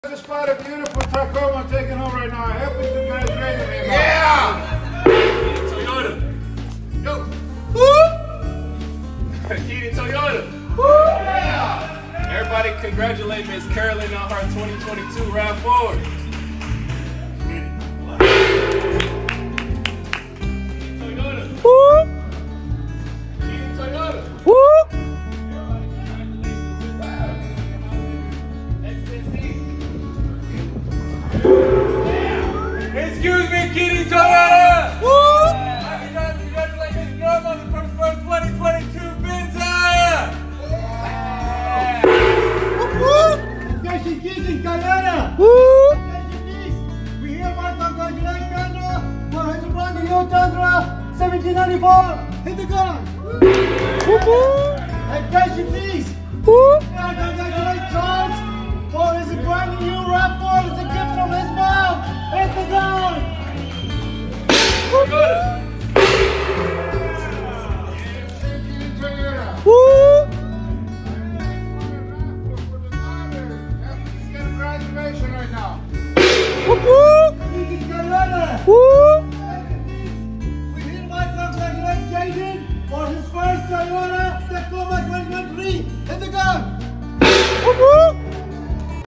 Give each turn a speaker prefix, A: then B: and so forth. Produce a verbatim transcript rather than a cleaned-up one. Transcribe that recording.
A: Just spot a beautiful Tacoma taking home right now. Happy congratulations, man.
B: Yeah! Keating Toyota. Yo! Woo! Keating Toyota. Woo! Yeah! Everybody congratulate Miss Carolyn on her twenty twenty-two RAV four. Keating Toyota. Woo! Keating Toyota. Woo! Excuse me, Keating Toyota! Woo! I can congratulate Miss Norma on the first for twenty twenty-two Venza!
C: Woo! Attention, Keating Toyota!
D: Woo!
C: Attention, please! We hereby congratulate Pedro for his brand new Tundra seventeen ninety-four! Hit the gun!
D: Woo!
C: Attention, please!
D: Woo!
C: Congratulations!